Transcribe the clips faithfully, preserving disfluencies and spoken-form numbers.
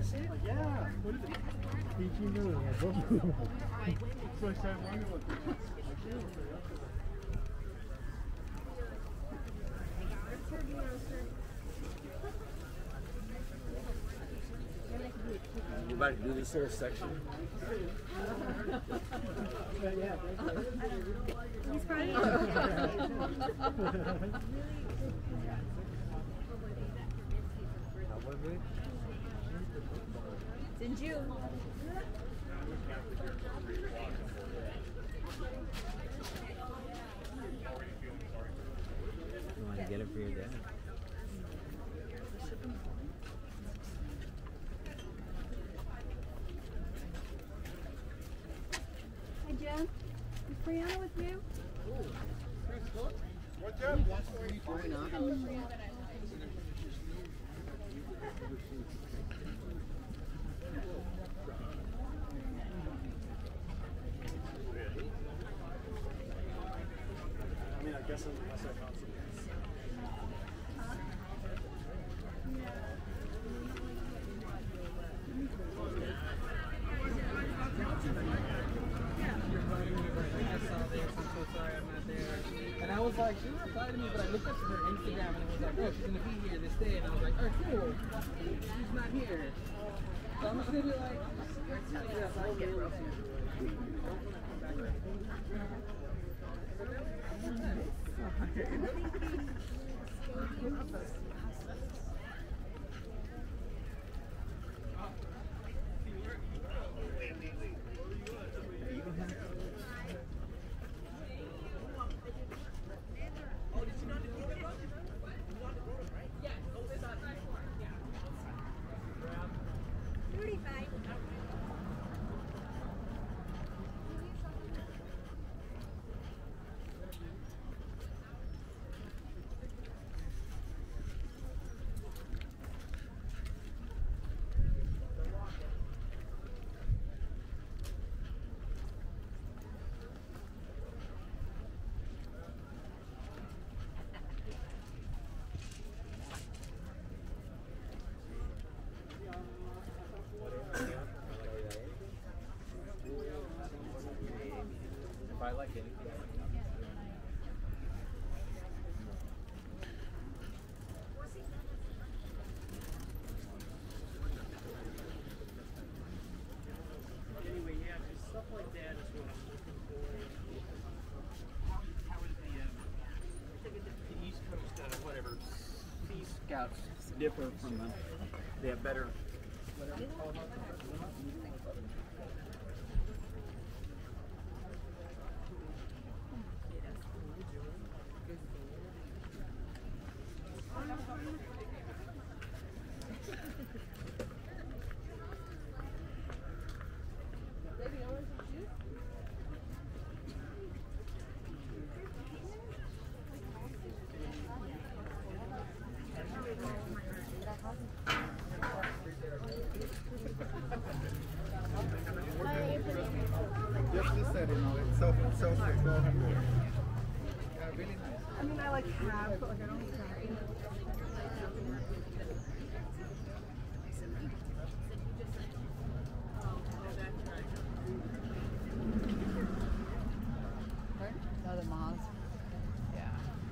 see it? Like, yeah. What is it? Peachy Blue. So I started wondering what this is. We're about to do this little section. He's probably It's in June. You want to get it for your dad? Hi, Jen. Is Brianna with you? What's up? I mean, I guess unless I found something. And I was like, she replied to me, but I looked up her Instagram and it was like, oh, she's gonna be here this day. And I was like, oh, cool. She's not here. So I'm just gonna be like, yes, I'll get her. If I like anything, I like that. Anyway, yeah, just stuff like that is what I'm looking for. How, how is the, uh, the East Coast, uh, whatever, Sea Scouts differ from the, they have better, Just this set, you know, it's self sells for twelve hundred. Yeah, really nice. I mean, I like have, but like I don't carry. No, the moms. Yeah.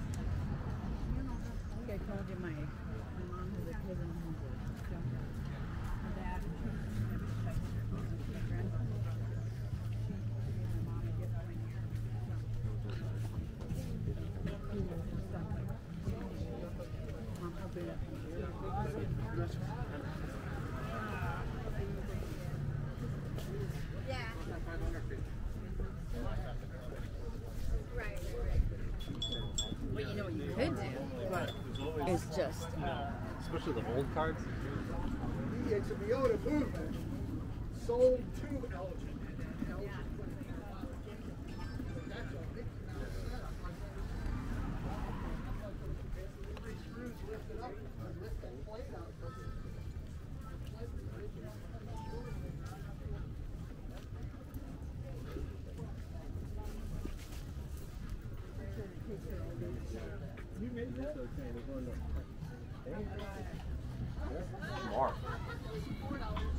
I think I told you my, my mom has a cousin who's a junker. Her dad, my grandson, she gave my mom a gift one year. Tools and stuff like that. Mom helped her. Yeah. Right, right. Well, you know what you could do? Is just, Especially the old cards. The H B O movement sold to Elgin. you made that? Mark.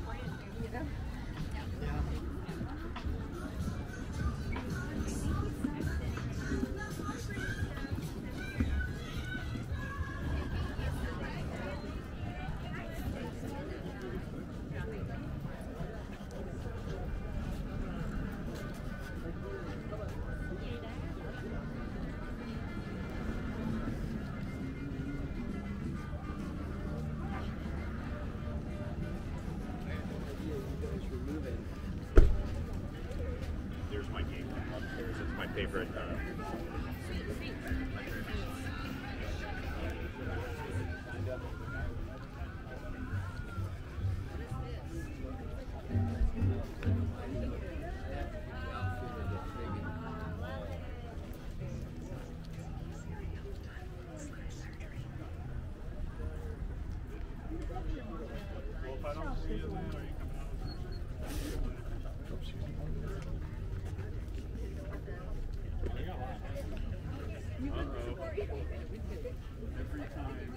There's my game upstairs. It's my favorite. Uh, well, if I don't see you, then are you coming out? Oops, Uh-oh. Every time.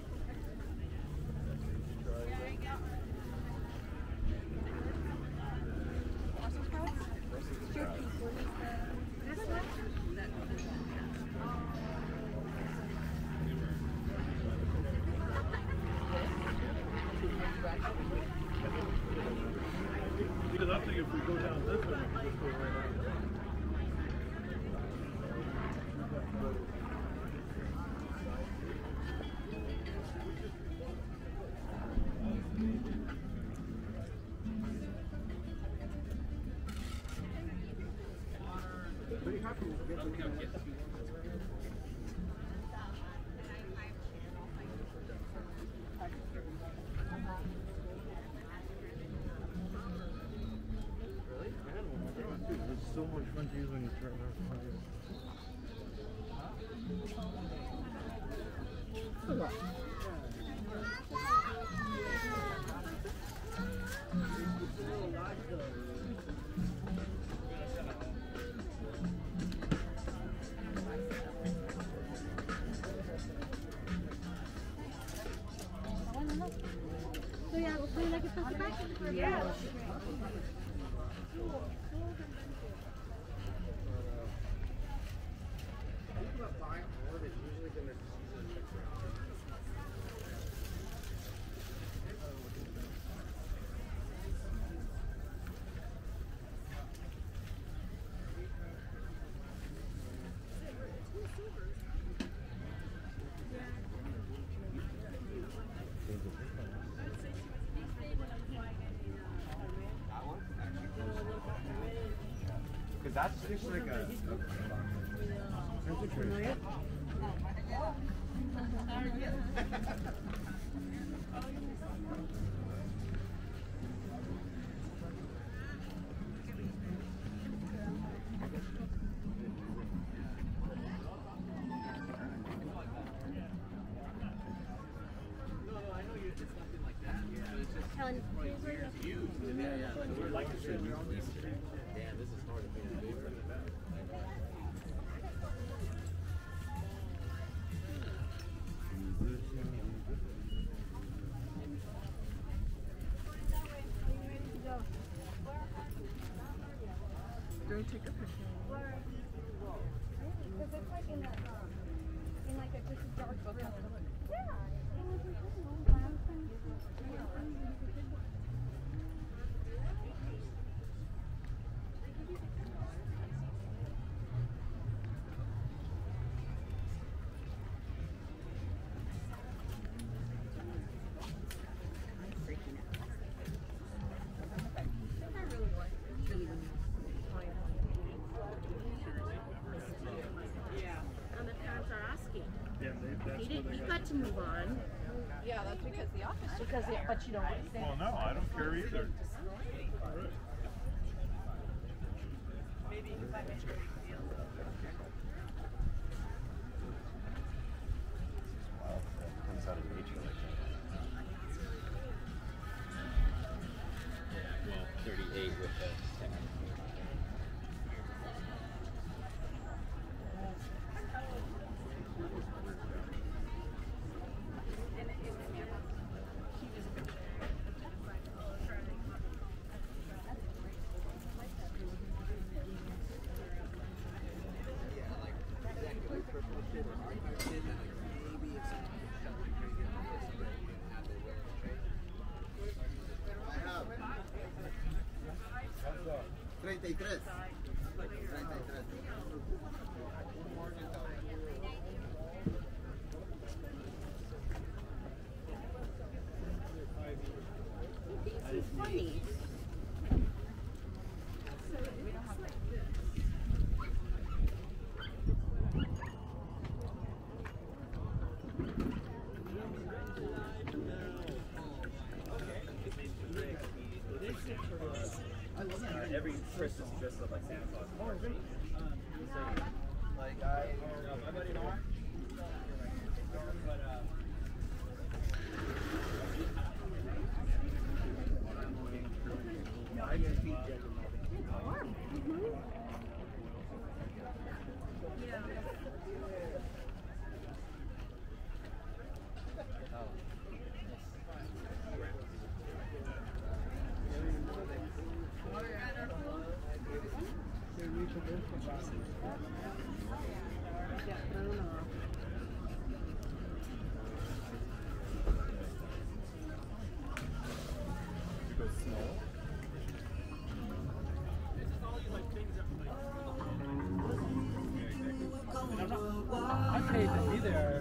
Because I think if we go down this way, we can just go right out. It's so much fun to use when you turn around. So yeah, we'll play like a first back. Yeah. Because that's just like a. Helen, Damn, this is hard to think of. Go take a picture. because it's like in a, um, in like a just dark room. Yeah. And the parents are asking. Yeah, they, that's He didn't. He got to move on. Yeah, that's because the office. Because, the, but you don't want to say. Well, no, I don't care either. Maybe if I make sure you feel Wow, that comes out of nature like that. Well, thirty-eight with the ten. treinta y tres. treinta y tres. He's funny. Uh, every Christmas he dresses up like Santa Claus. Oh, really? Like I. I paid to be there.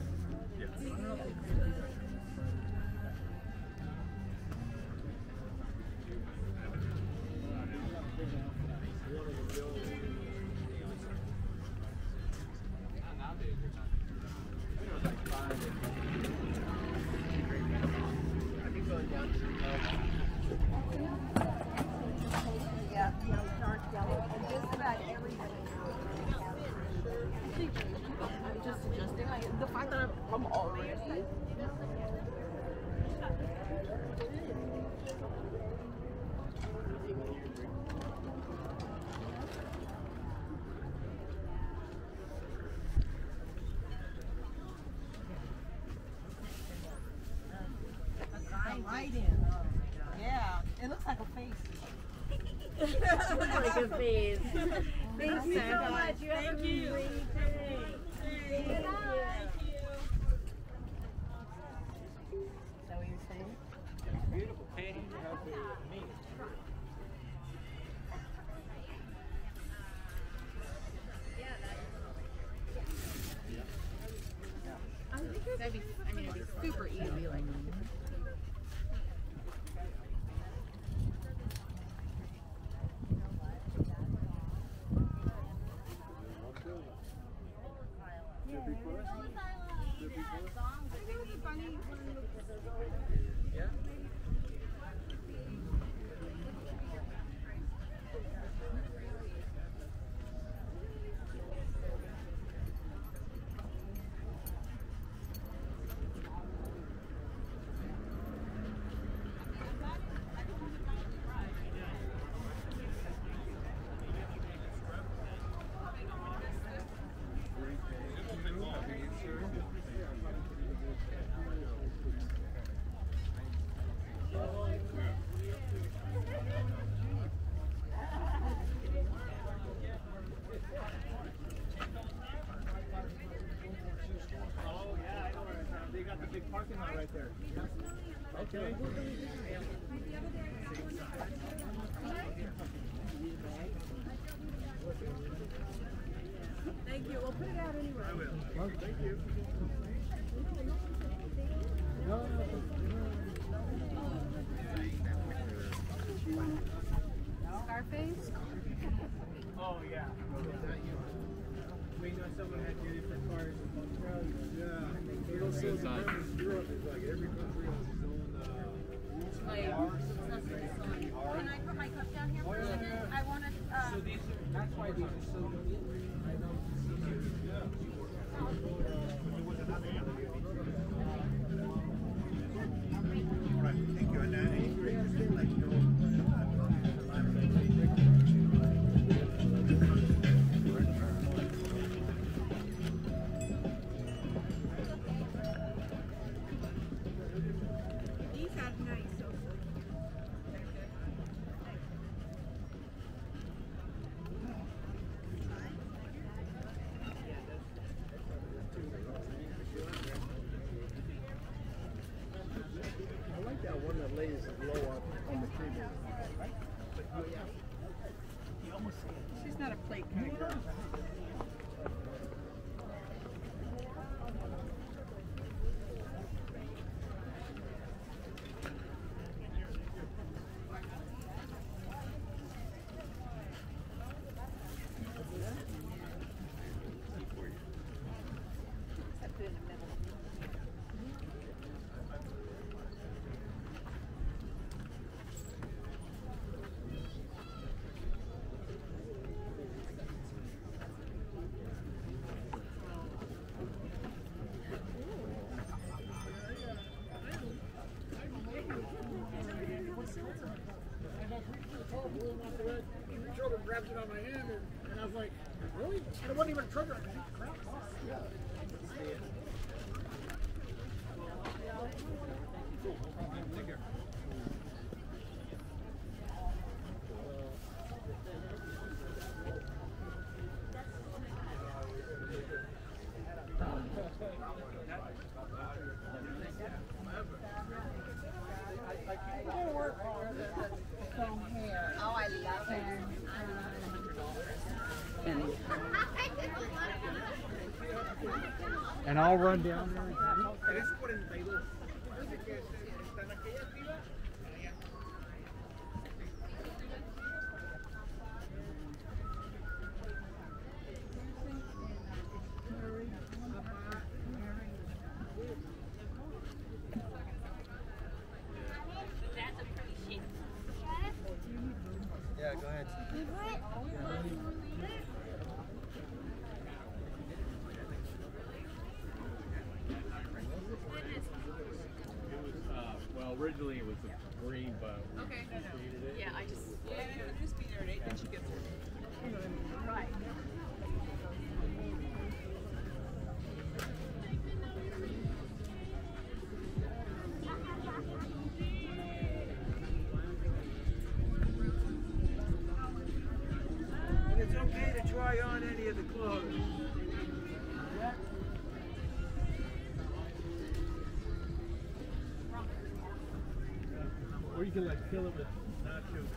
Yeah, dark yellow. And just about everybody. I'm just suggesting, like, the fact that I'm, I'm already. Lighting. Yeah, it looks like a face. Like a face. Thank you so much. You have a great day. Thank you. Is that what you're saying? Beautiful painting. You have to meet. I think that'd be, I mean, it'd be super easy. Like, Yeah. Oh yeah, I know where it's at. They got the big parking lot right there. Okay. Thank you. We'll put it out anyway. I will. Thank you. Scarface? Oh yeah. We know someone had two different cars in Australia. Yeah. It also depends. Europe is like every country has its own. Uh, Like, can I put my cup down here for a minute? I want to. Uh, So these are, that's why these are so good. I don't Right. Thank you. And uh, any greatest like you know. these are nice. So. I like that one that lays low up on the table. She's not a plate kind of girl. Controller grabs it on my hand, and, and I was like, really? And it wasn't even a trigger. I think, crap. Yeah. Oh, I love it. And I'll run down there. Yeah, go ahead. Uh, well, originally it was a green, but we Okay. created it. Yeah, I just. Yeah, you know, just be there at eight, then she gets her. Right. And it's okay to try on any of the clothes. Or you can like kill it with nachos.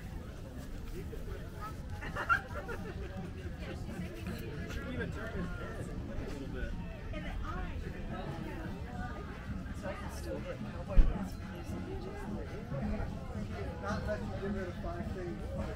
Even turn his head a little bit. Not unless you give it a five thing.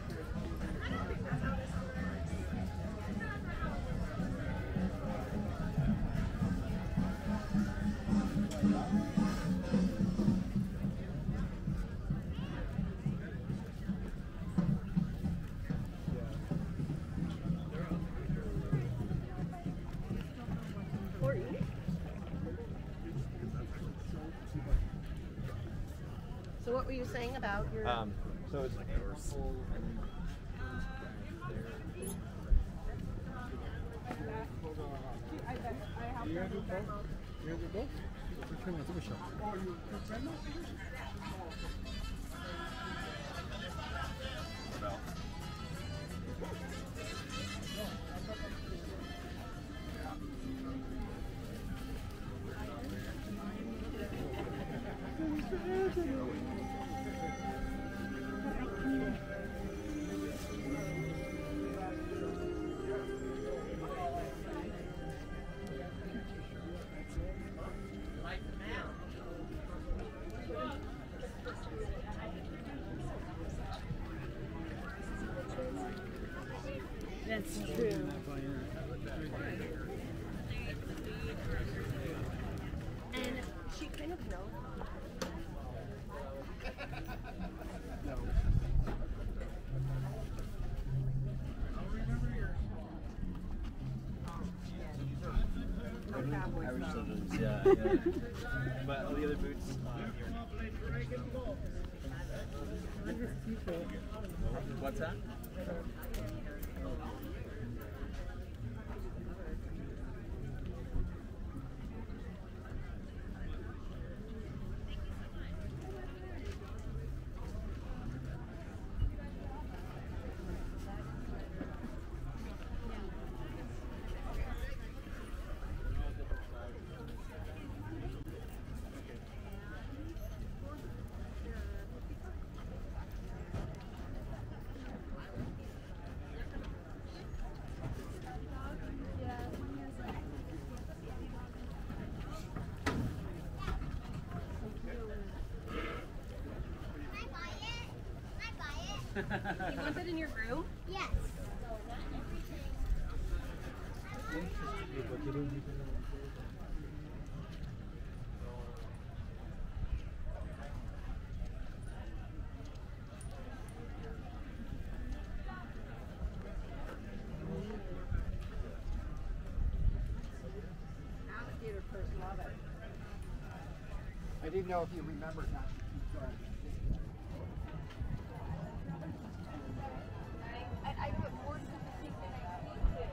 So what were you saying about your? Um, so it's like purple and You gonna do both? You gonna do both? Which one was the shot? Oh, you That's true. And she kind of knows. Irish Slippers, yeah, yeah. But all the other boots, uh, what's that? You want that in your room? Yes. Alligator fish love it. I didn't know if you remembered not to keep going. I, I put more to the pig than I think.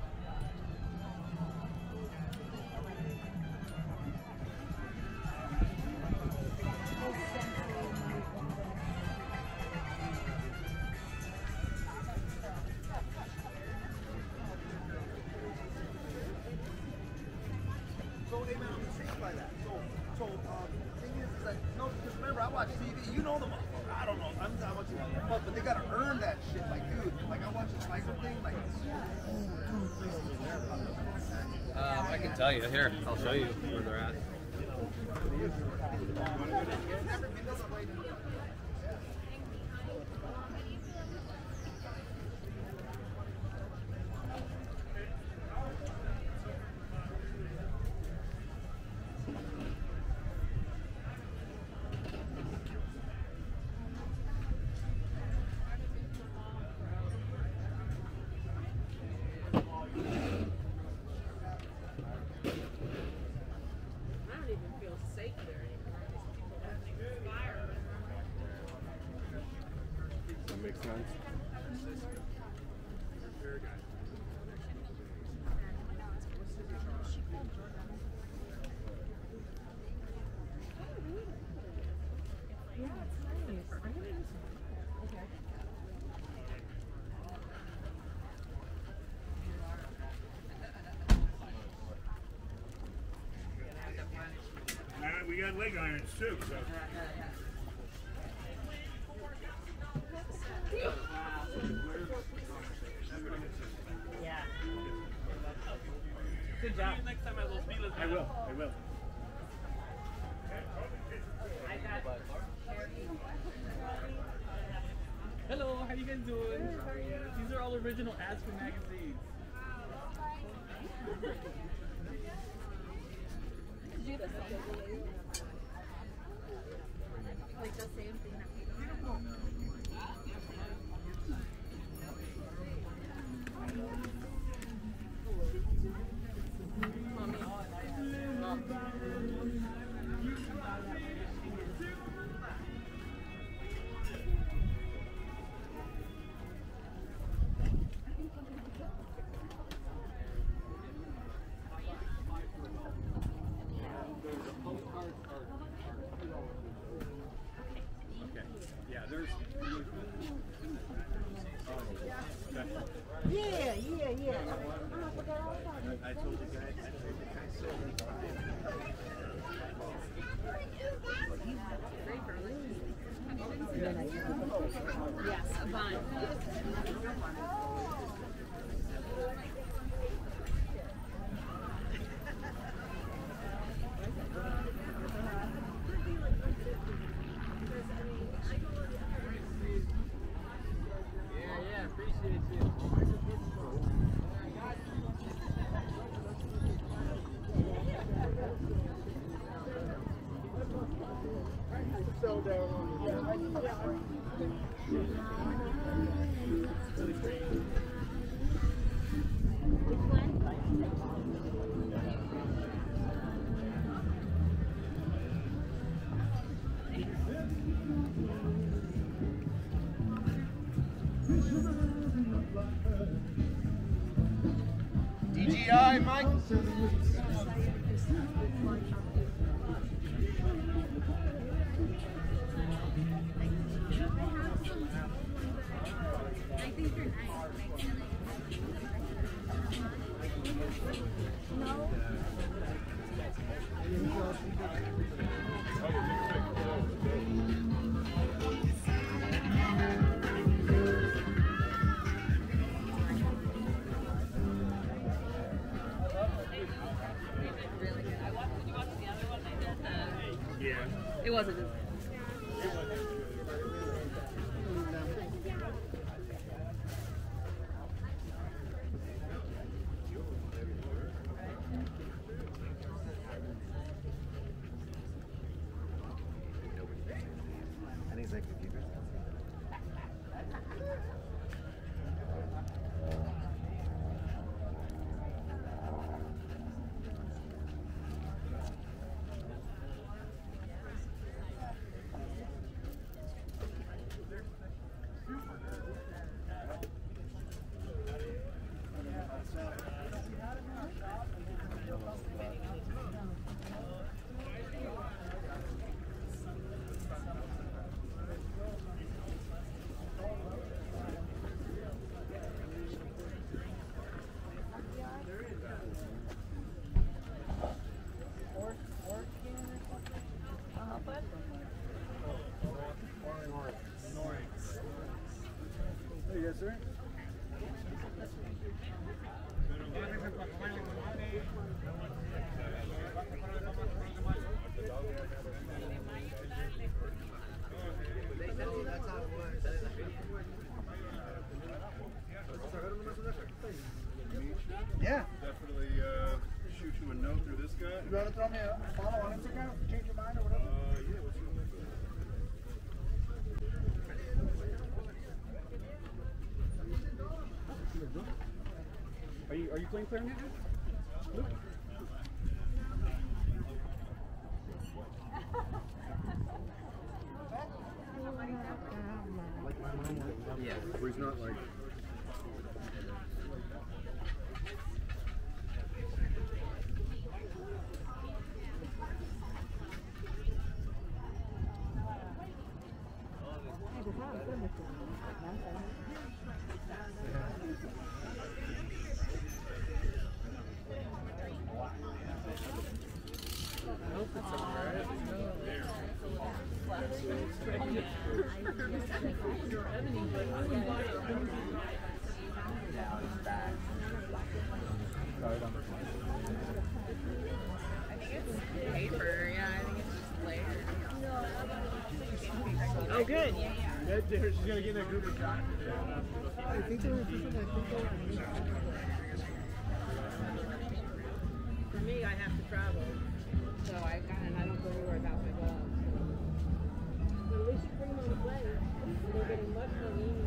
So, hey man, I'm intrigued by that. So, so um, the thing is, is that, no, because remember, I watch T V, you know the motherfucker. I don't know, I'm not watching that, but, but they gotta earn that shit. Like, dude, like I watch the Spicer thing, like, Um, I can tell you. Here, I'll show you where they're at. I don't even feel safe there anymore. These people have things fire. That makes sense. Yeah, it's nice. I really okay. Uh, we got leg irons too, so. Yeah. Good job. Next time I will feel it. I will, I will. Hello, how you guys doing? These are all original ads for magazines. Did you have a song? Like the same thing that we Yeah, there's. Yeah, yeah, yeah. Oh, I forgot all about it. I told the guy. I told the guy Yes, a vine. Yeah, yeah, appreciate you. So down on the D G I, Mike. I think you're nice. No. Really good. I watched, did you watch the other one I did? Uh, Yeah. it wasn't as like if you guys can see. Yes, sir. Yeah. Definitely uh, shoot you a note through this guy. You want to throw me a follow on Instagram if you change your mind or whatever? Uh, yeah, what's your name? Are you are you playing clarinet? Luke? Yeah. Where he's not like. Paper, yeah, I think it's just layered. Oh, good. That, she's gonna get in a group of guys. I think they were just I think they were For me, I have to travel. So I got and I don't go anywhere without my gloves. But at least you bring them on the plane. They're getting much more easier.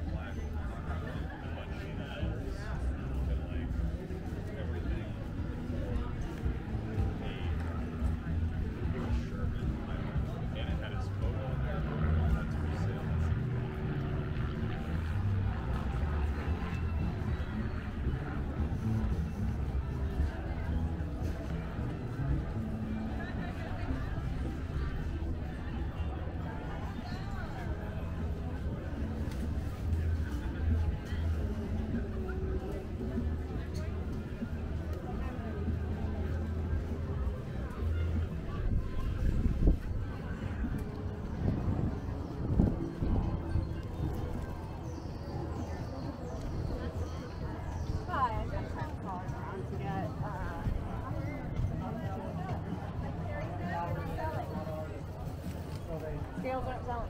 Scales aren't selling.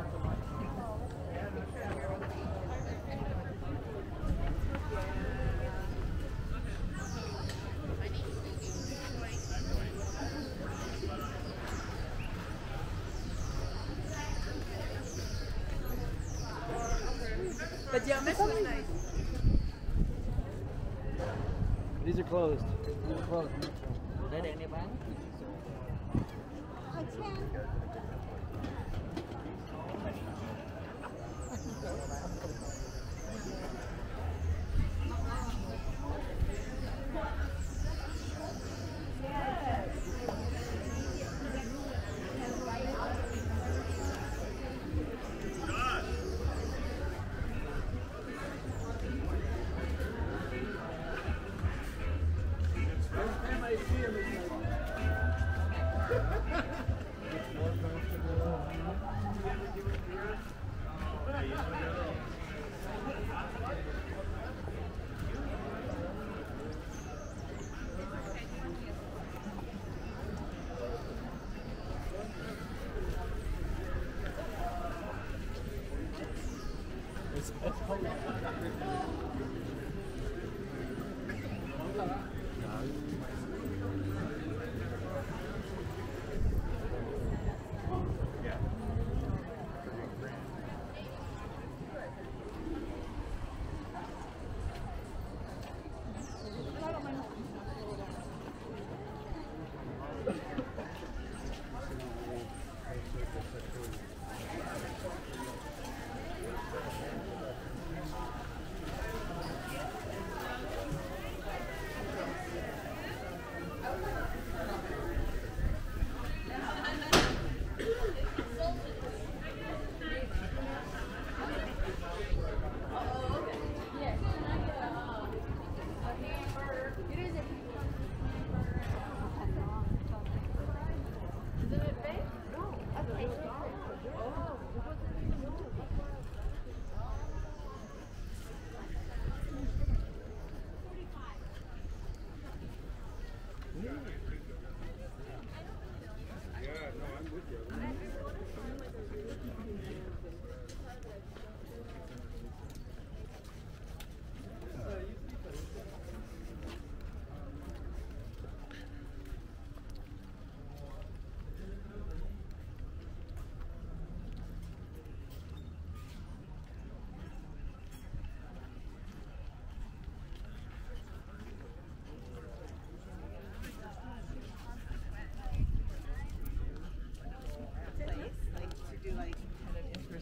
But yeah, this was nice. These are closed. These are closed. Let anybody? I can.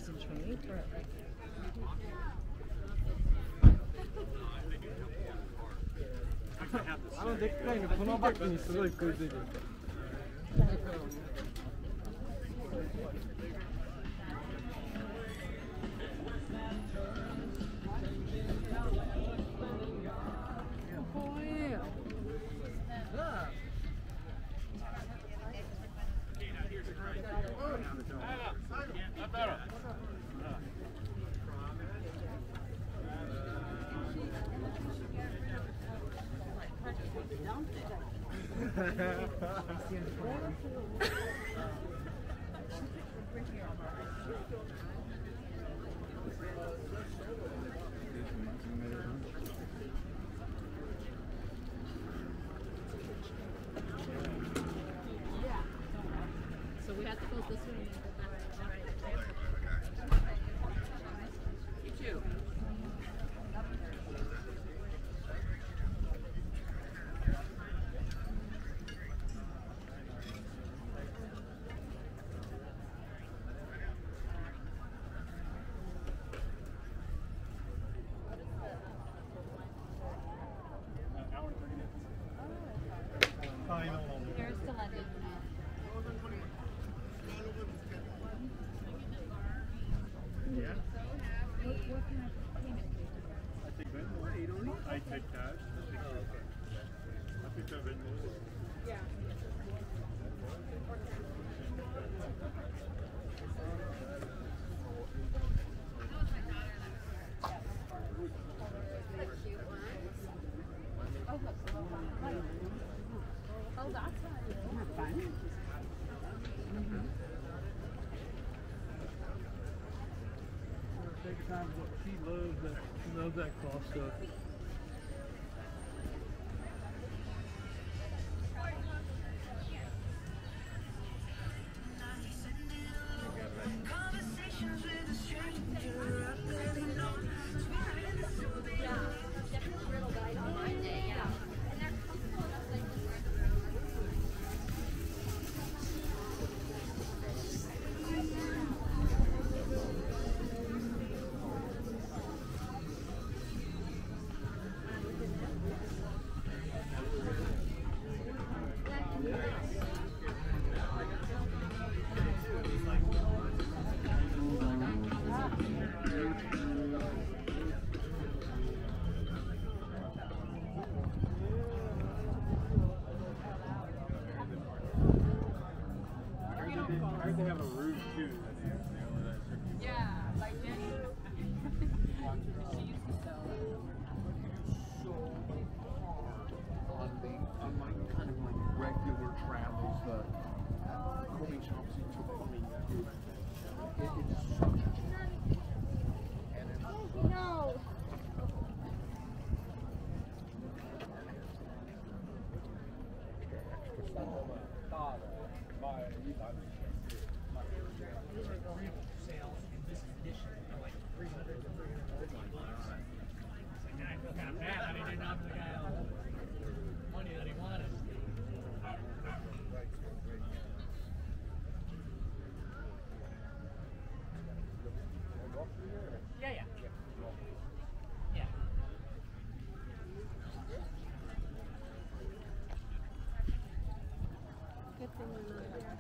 concentrate or like. I don't think kind of このバッグにすごい食いついてる。 So we have to go this way and then go back. You too. Here's to London. Yeah. What, what kind of payment do you do? I take Venmo. I take cash. I picked up Venmo. Oh, that's not Fun. Take time. She loves that. She loves that cross stuff. I heard they have a roof too. Yeah, like Jenny. She used to sell it. on the on my kind of like regular travels, the coffee shops you took from me. It, it, it's so and it's No. Yeah, yeah. Yeah. Good thing we're not there.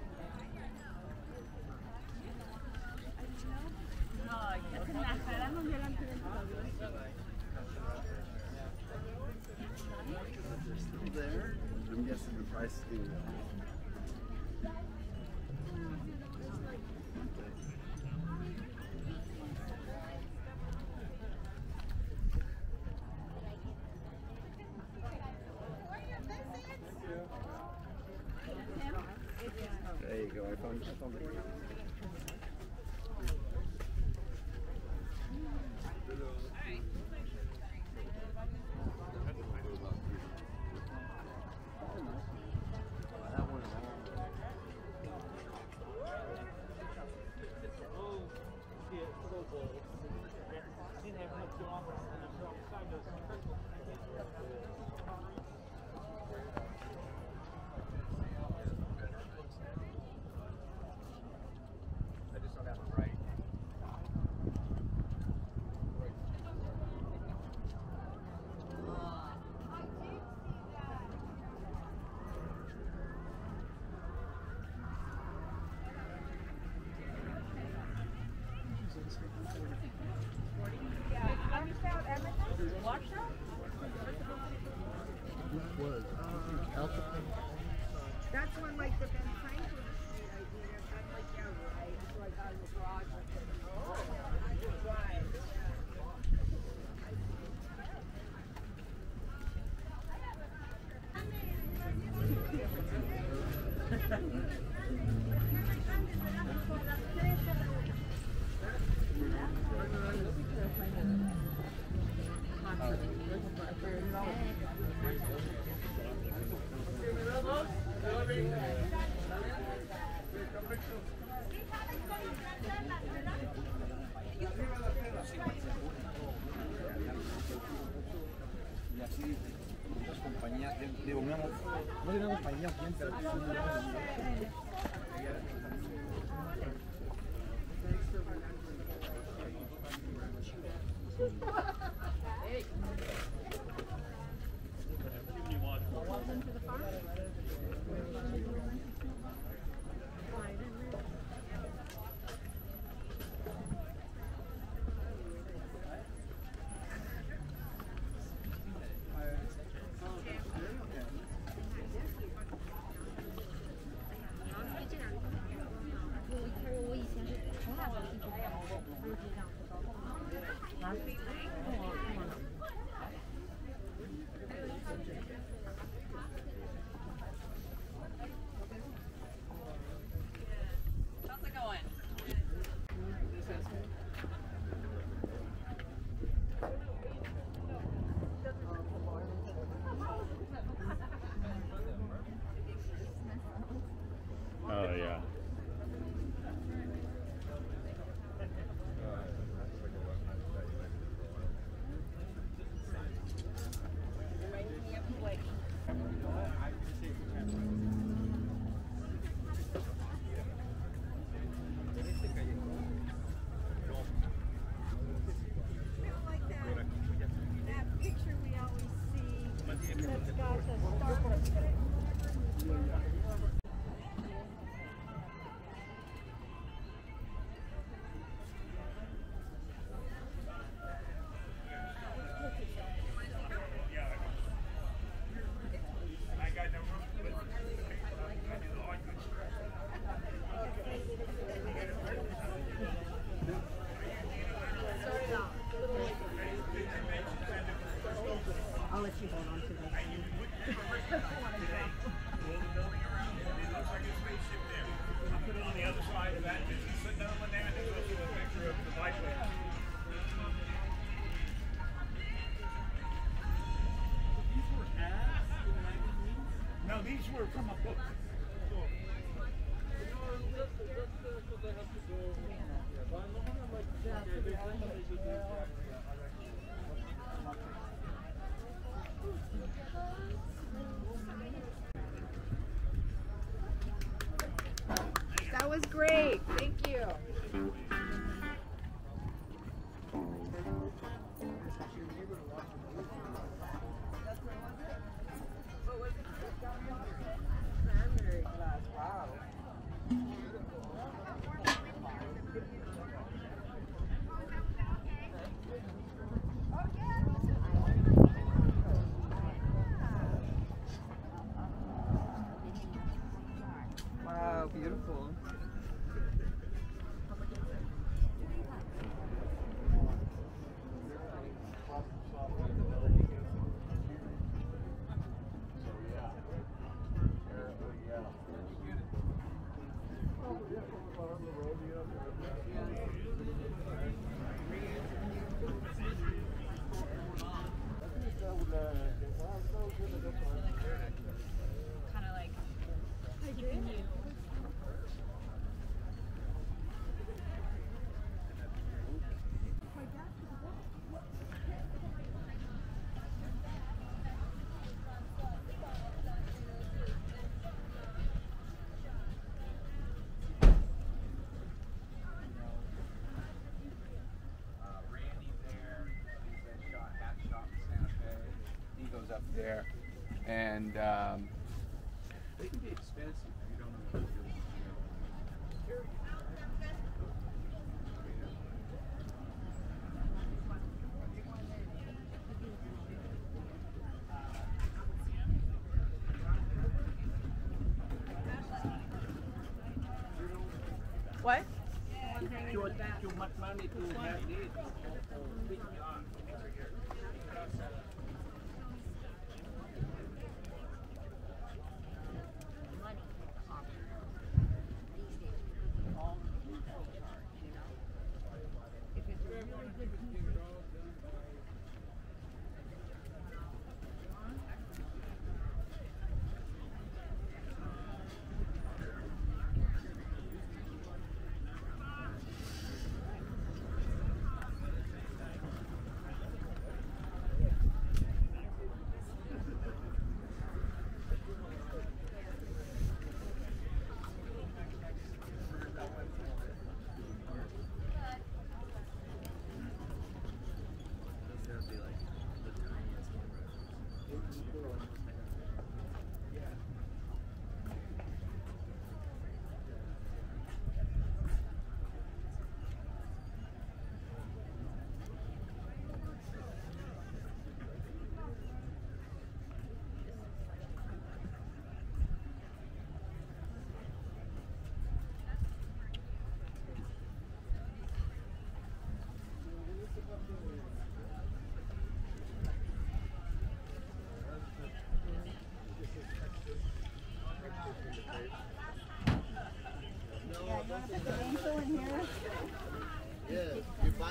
No, es que la cara no delante del Still there? I'm guessing the price is still There you go, I found, I found it. digo, Memo, no le damos mañana bien, pero sí, How's it going? Oh yeah. That picture we always see that's got the stars in it. I'll let you hold on to this. On the other side of that, just sit down on that and go through a picture of the bicycle. These were ads in magazines? No, these were from a book. That was great. Thank you. Wow, beautiful. Kind of like keeping you. he goes up there, and um, They can be expensive if you don't know what to do. What? Too, too much money to have this. Big yacht.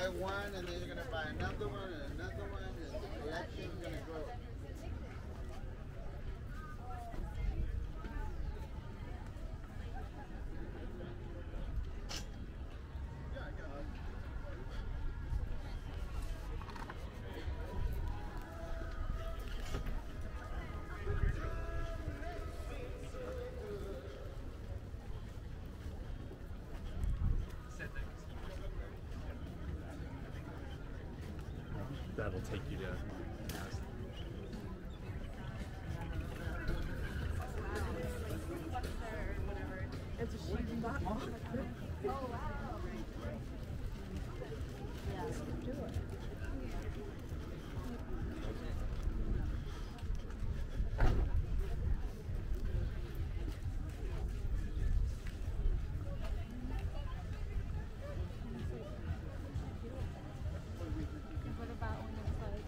buy one and then you're gonna buy another one and another one, and the collection's gonna grow. That'll take you to. It's a huge box. Oh, wow. Yeah, do it. What about when it's like...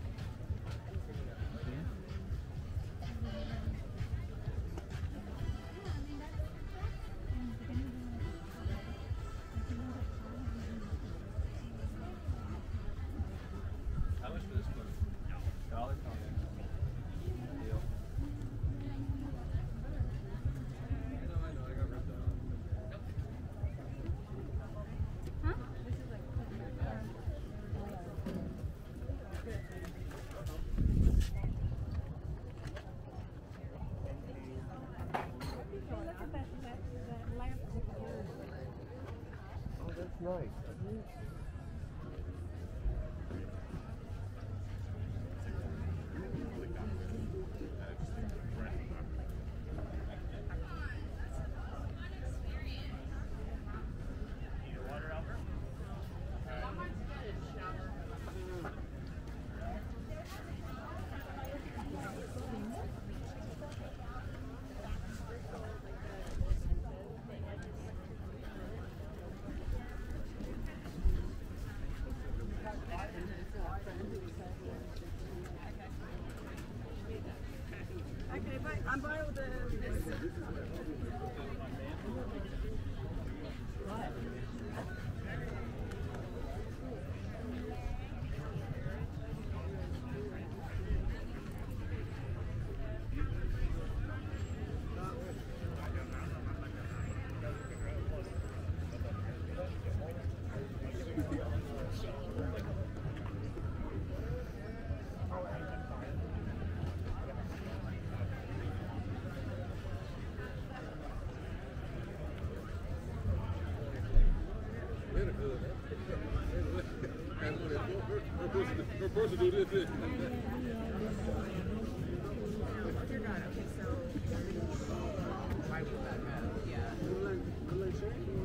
How much for this one? Dollar? Deal. I know, I know, I got ripped off. Huh? Look at that, that, that lamp. Oh, that's nice. Okay, bye. I'm buying with the. We're supposed to do this. Dear God, okay, so... Why would that matter? Yeah.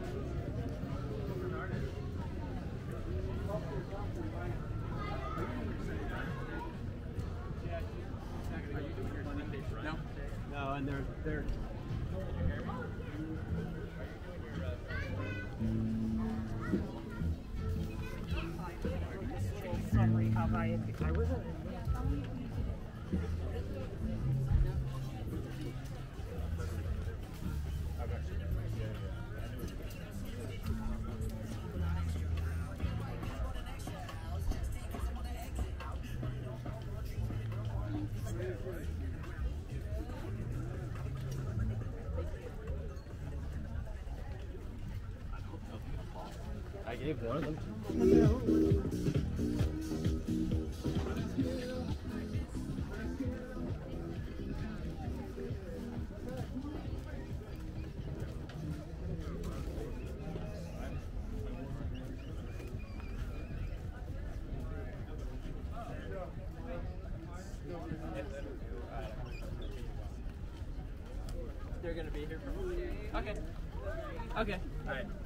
No, no, and they're they're. Summary of I, I wasn't. I gave one of them. They're gonna be here for. Okay. Okay. All right.